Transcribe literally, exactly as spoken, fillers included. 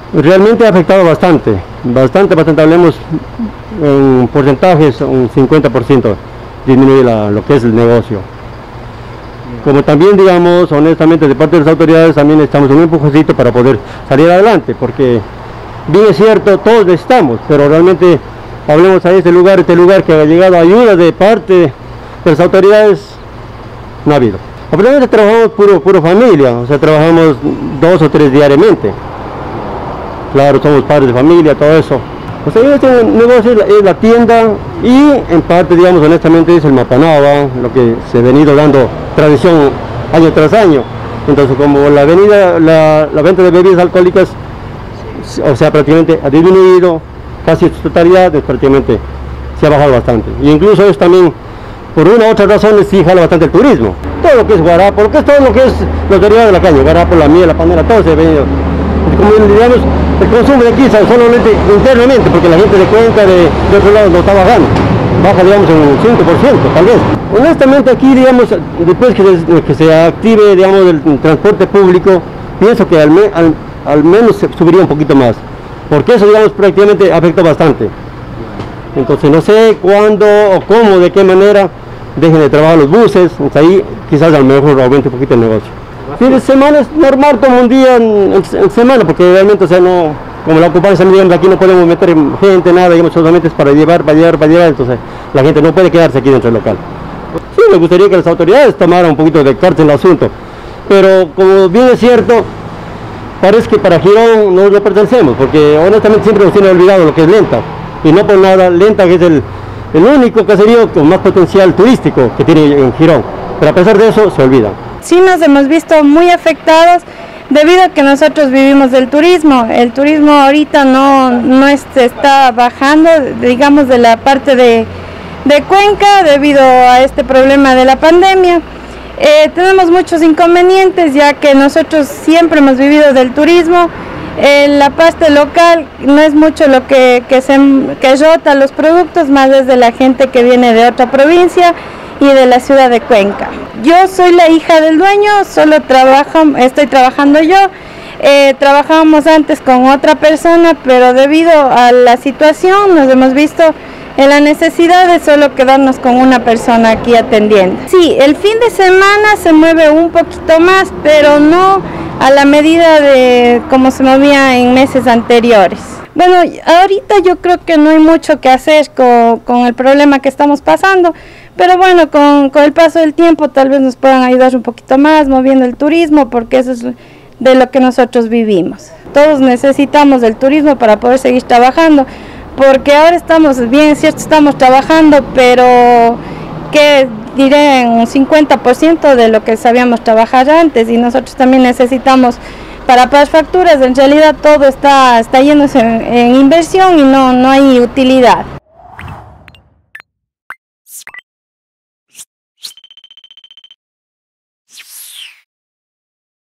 Realmente ha afectado bastante, bastante, bastante, hablemos en porcentajes, un cincuenta por ciento disminuye la, lo que es el negocio. Como también, digamos, honestamente, de parte de las autoridades también estamos en un empujoncito para poder salir adelante, porque bien es cierto, todos necesitamos, pero realmente, hablemos a este lugar, este lugar que ha llegado ayuda de parte de las autoridades, no ha habido. Obviamente trabajamos puro, puro familia, o sea, trabajamos dos o tres diariamente. Claro, somos padres de familia, todo eso. O sea, este negocio es la, es la tienda y en parte, digamos, honestamente es el Mapanaba, lo que se ha venido dando tradición año tras año. Entonces, como la, avenida, la, la venta de bebidas alcohólicas, o sea, prácticamente ha disminuido, casi en su totalidad, prácticamente se ha bajado bastante. Y incluso es también, por una u otra razón, sí jala bastante el turismo. Todo lo que es guarapo, lo que es todo lo que es los derivados de la caña, guarapo, la miel, la panela, todo se ha venido. Como digamos, el consumo de aquí es solamente internamente, porque la gente de Cuenca, de, de otro lado, no está bajando. Baja, digamos, en un cinco por ciento, tal vez. Honestamente, aquí, digamos, después que se, que se active, digamos, el, el transporte público, pienso que al, me, al, al menos se subiría un poquito más, porque eso, digamos, prácticamente afectó bastante. Entonces, no sé cuándo o cómo, de qué manera dejen de trabajar los buses, ahí quizás a lo mejor aumente un poquito el negocio. Fin de semana es normal, como un día en, en, en semana, porque realmente, o sea, no, como la ocupancia, digamos, aquí no podemos meter gente, nada, digamos, solamente es para llevar, para llevar, para llevar, entonces la gente no puede quedarse aquí dentro del local. Sí, me gustaría que las autoridades tomaran un poquito de carta en el asunto, pero como bien es cierto, parece que para Girón no lo pertenecemos, porque honestamente siempre nos tiene olvidado lo que es Lenta, y no por nada, Lenta que es el, el único caserío con más potencial turístico que tiene en Girón, pero a pesar de eso se olvida. Sí nos hemos visto muy afectados debido a que nosotros vivimos del turismo. El turismo ahorita no, no es, está bajando, digamos, de la parte de, de Cuenca debido a este problema de la pandemia. Eh, tenemos muchos inconvenientes ya que nosotros siempre hemos vivido del turismo. Eh, la parte local no es mucho lo que, que, se, que rota los productos, más desde la gente que viene de otra provincia y de la ciudad de Cuenca. Yo soy la hija del dueño, solo trabajo, estoy trabajando yo. Eh, trabajábamos antes con otra persona, pero debido a la situación nos hemos visto en la necesidad de solo quedarnos con una persona aquí atendiendo. Sí, el fin de semana se mueve un poquito más, pero no a la medida de como se movía en meses anteriores. Bueno, ahorita yo creo que no hay mucho que hacer con, con el problema que estamos pasando, pero bueno, con, con el paso del tiempo tal vez nos puedan ayudar un poquito más moviendo el turismo, porque eso es de lo que nosotros vivimos. Todos necesitamos del turismo para poder seguir trabajando, porque ahora estamos, bien es cierto, estamos trabajando, pero que diré en un cincuenta por ciento de lo que sabíamos trabajar antes, y nosotros también necesitamos para pagar facturas. En realidad todo está, está yéndose en, en inversión y no, no hay utilidad.